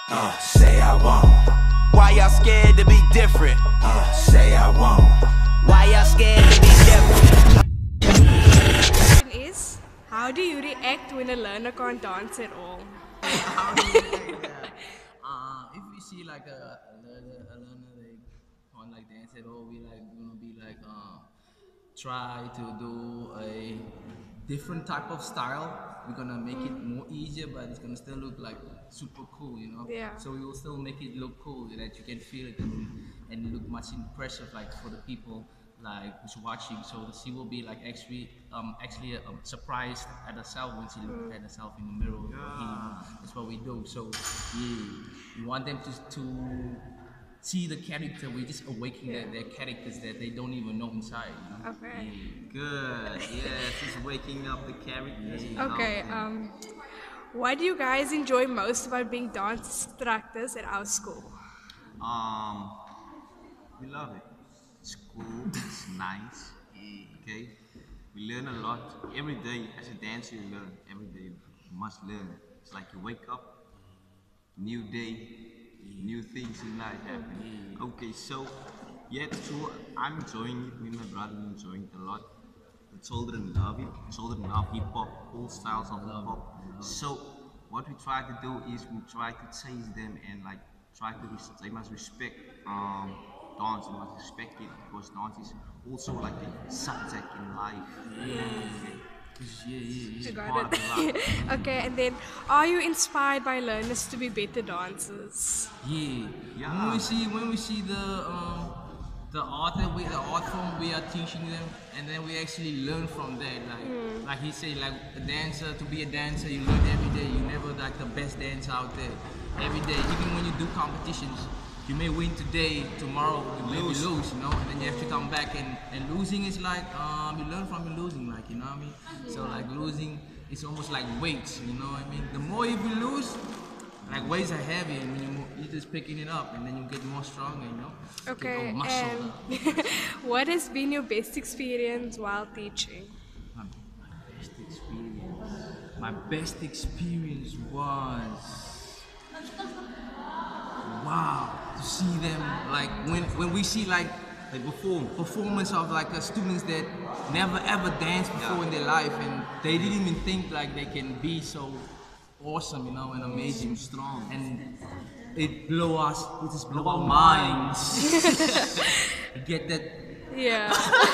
Say I won't. Why y'all scared to be different? Say I won't. Why y'all scared to be different? Is how do you react when a learner can't dance at all? How do you think that? If we see like a learner they can't like dance at all, we like gonna be like try to do a different type of style. We're gonna make it more easier, but it's gonna still look like super cool, you know. Yeah. So we will still make it look cool that you can feel it and look much impressive like for the people like who's watching. So she will be like actually surprised at herself when she look at herself in the mirror. That's what we do. So we want them to see the character. We're just awakening their characters that they don't even know inside. You know? Okay. Good. Yes, just waking up the characters. Okay. What do you guys enjoy most about being dance instructors at our school? We love it. School is nice. Okay. We learn a lot. Every day as a dancer you learn. Every day you must learn. It's like you wake up, new day, new things in life happen. Okay, so yeah, it's true. I'm enjoying it. Me and my brother are enjoying it a lot. The children love it. Children love hip hop, all styles of hip hop. So what we try to do is we try to change them and like try to they must respect dance. They must respect it because dance is also like a subject in life. You got it. Okay, and then are you inspired by learners to be better dancers? Yeah. When we see the art form we are teaching them, and then we actually learn from that. Like he said, like a dancer, to be a dancer, you learn every day. You never like the best dancer out there. Every day, even when you do competitions, you may win today, tomorrow you maybe lose, you know, and then you have to come back and losing is like you learn from your losing, like, you know what I mean? So like losing is almost like weights, you know what I mean? The more if you lose, like weights are heavy, and when you're just picking it up, and then you get more stronger, you know. Okay, Get more muscle. and what has been your best experience while teaching? My best experience was, wow, to see them like when we see like performance of like students that never ever danced before in their life, and they didn't even think like they can be so awesome, you know, and amazing, strong, and it just blow our minds. Get that? Yeah.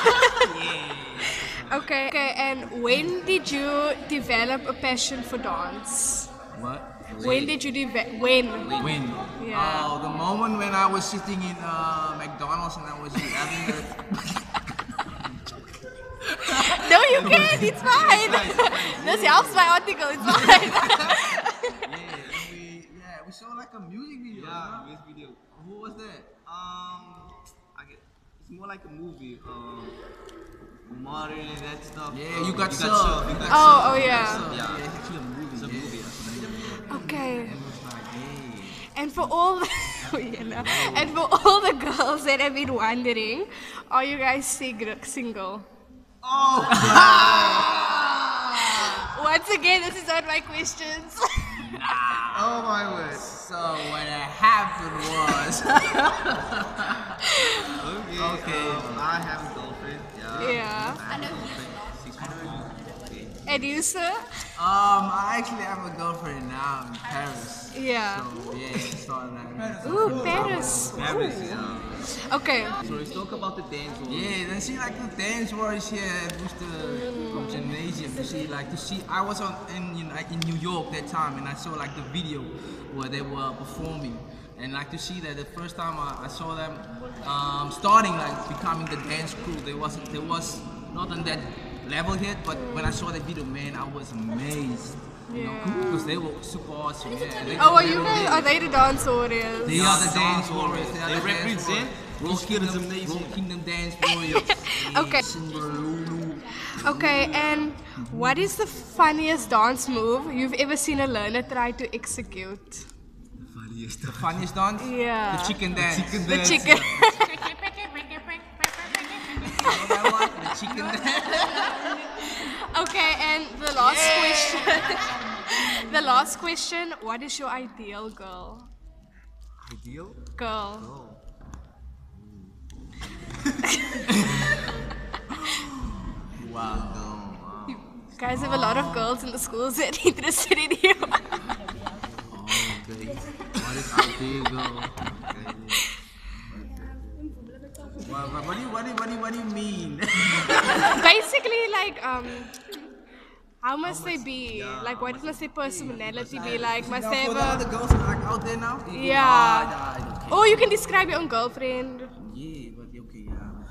Okay, and when did you develop a passion for dance? What? When did you when? Yeah. Oh, the moment when I was sitting in McDonald's and I was having the. No, you can't. It's fine. This helps my article. It's fine. We saw like a music video. Yeah, music video. Who was that? It's more like a movie. Mario and that stuff. Yeah, you got Surf. Oh, yeah. Yeah, It's actually a movie. it's a movie. Okay. And it was like, hey. And for all the, and for all the girls that have been wondering, are you guys single? Oh! Once again, this is not my questions. Oh my word. So what happened was. Okay. I have a girlfriend. Yeah. I have a girlfriend. 6 months. Okay. And you, sir? I actually have a girlfriend now in Paris. Yeah. So yeah, started like. Ooh, Paris. Paris, yeah. Okay. So let's talk about the dance world. Yeah, then see like the dance wars here at the gymnasium. To see. I was in New York that time, and I saw like the video where they were performing, and like to see that the first time I saw them starting like becoming the dance crew. There was not on that level yet, but when I saw the video, man, I was amazed. You know, because they were super awesome. Yeah, Oh, are they the dance warriors? They are the dance warriors. They represent Rock Kingdom Dance Warriors. Okay. Simba, Lulu. Okay, and what is the funniest dance move you've ever seen a learner try to execute? The funniest dance? Yeah. The chicken dance. The chicken. The chicken dance. Okay, and the last question. The last question, what is your ideal girl? Ideal? girl. Oh. Wow. Oh, You guys have a lot of girls in the schools that are interested in you. Oh, okay. What is ideal, girl? What do you mean? Basically, like, how must they be? Like, what must their personality be like? Must they For the have other a... girls like out there now? Yeah. Okay. Or you can describe your own girlfriend. Yeah, but okay,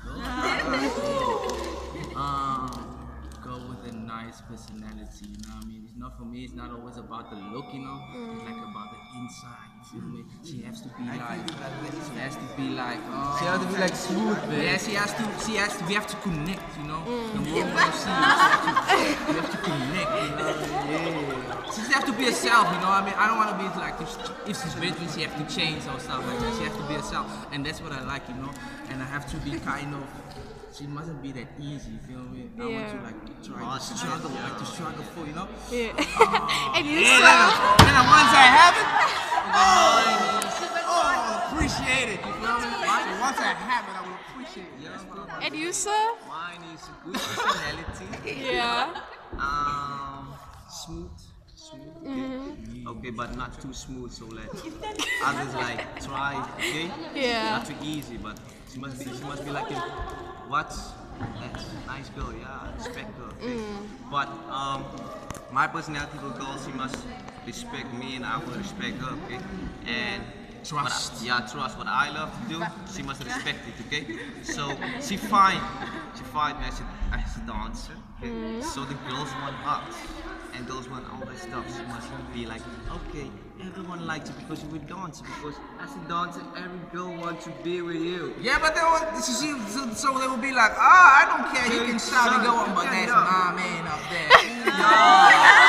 go with a nice personality, you know what I mean? It's not for me, it's not always about the look, you know? It's like about the inside, you feel me? She has to be like, she has to be like smooth, man. Yeah, she has to, we have to connect, you know? The moment you see you have to connect, you know? Yeah. She just have to be herself, you know what I mean? I don't want to be like, if she's busy, she have to change or stuff like that. She has to be herself, and that's what I like, you know? And I have to be kind of, she mustn't be that easy, you feel me? I want to like try to struggle, like to struggle for, you know? Yeah. And you And then once I have it, appreciate it, you feel me? Once I have it, I will appreciate it. You know? And you, sir? mine is a good personality. Yeah. Smooth. Okay, but not too smooth, so let others like try, okay? Yeah. Not too easy, but she must be like a that's nice girl, yeah, respect her, okay? But my personality for girls, she must respect me and I will respect her, okay? And Trust. Trust. What I love to do, she must respect it, okay? So she find me as a dancer, okay? So the girls want us, and girls want all that stuff. She must be like, okay, everyone likes you because you're a dancer. Because as a dancer, every girl wants to be with you. Yeah, but so they will be like, I don't care, you can shout and go on, but Yeah, that's yeah. my man up there.